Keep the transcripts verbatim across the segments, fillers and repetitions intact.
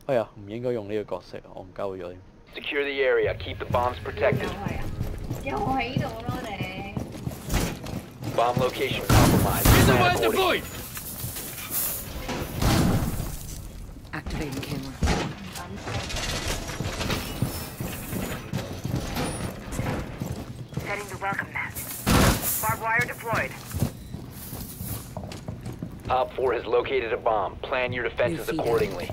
哎呀，唔應該用呢個角色，戇鳩咗。 Secure the area. Keep the bombs protected. 又喺度咯你。 Bomb location compromised. Plan accordingly. Activating camera. Setting the welcome mat. Barbed wire deployed. Op four has located a bomb. Plan your defenses accordingly.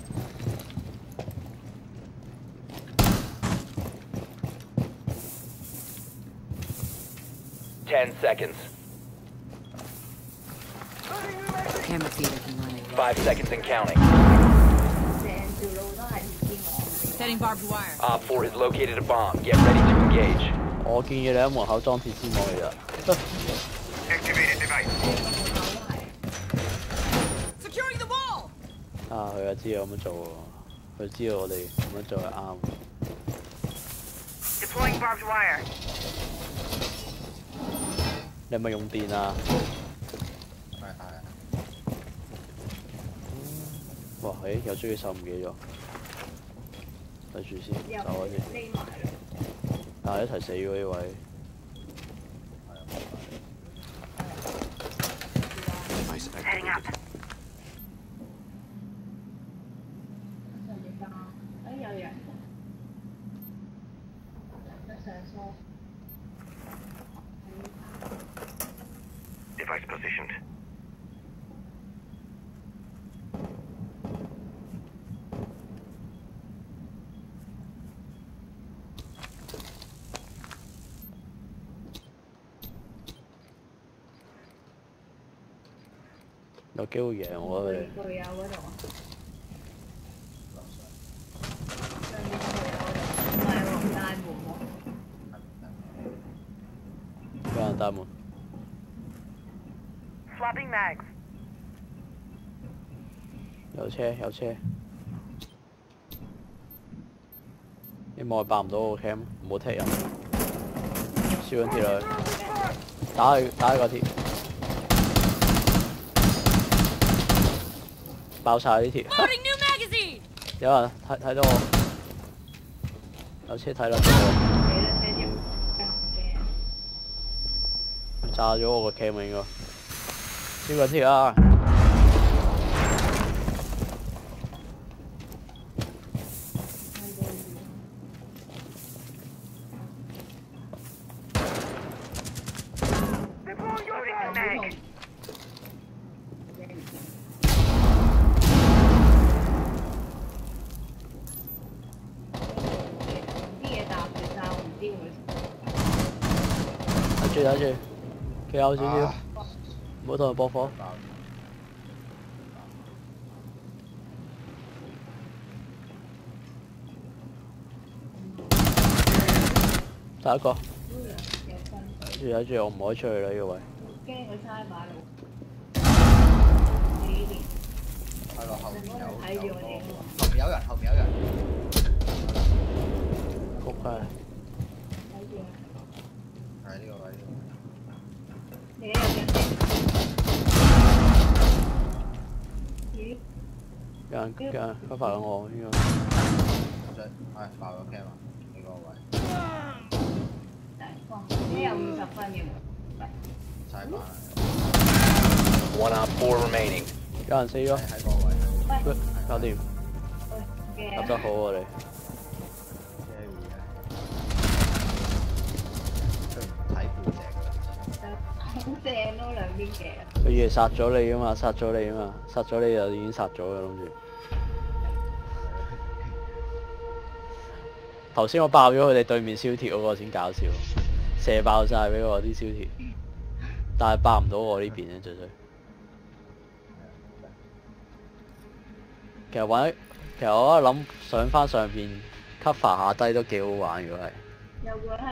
Ten seconds. Camera feed up and running. Five seconds and counting. 成條路都係鐵絲網。 Setting barbed wire. Op four has located a bomb. Get ready to engage. 我建議你喺門口裝鐵絲網嚟啦。 Activated device. Securing the wall. 啊，佢就知道咁樣做喎，佢知道我哋咁樣做係啱。 Deploying barbed wire. 你係咪用電啊？ 係係。 哇！誒，又追手唔記咗，睇住先，走開先。 匿埋咯。 但係一齊死喎呢位。 Heading up. 哎，有人。上梳。 Device positioned. 有機會贏我佢哋。 隊友嗰度啊。上面隊友唔係喎，大門喎。 有人大門。 Swapping mags. 有車有車。你望爆唔到我個 cam， 唔好踢人。燒緊鐵落去，打佢打佢個鐵。 爆晒啲鐵，有人睇睇到我，有車睇到我，炸咗我個 cam 應該，燒緊鐵啊！睇住睇住，企後少少，唔好同佢搏火。第一個，睇住睇住，我唔可以出去啦呢個位。 驚佢差馬路。幾年？ 係咯，後面有睇住我哋。 後面有人，後面有人。 仆街！ 睇住。 係呢個位。 你有人有人有人開發緊我呢個。 想係爆咗 cam 啊！呢個位。 你有五十分嘅喎。 晒翻。 One on four remaining. 有人死咗。 喺個位。 搞掂。 喂， 答得好喎你。 好正咯，兩邊嘅。 佢以為殺咗你啊嘛，殺咗你啊嘛，殺咗你就已經殺咗嘅諗住。頭先我爆咗佢哋對面燒鐵嗰個先搞笑，射爆晒俾我啲燒鐵，但係爆唔到我呢邊咧最衰。其實玩，其實我一諗上翻上邊 cover 下低都幾好玩，如果係。 有個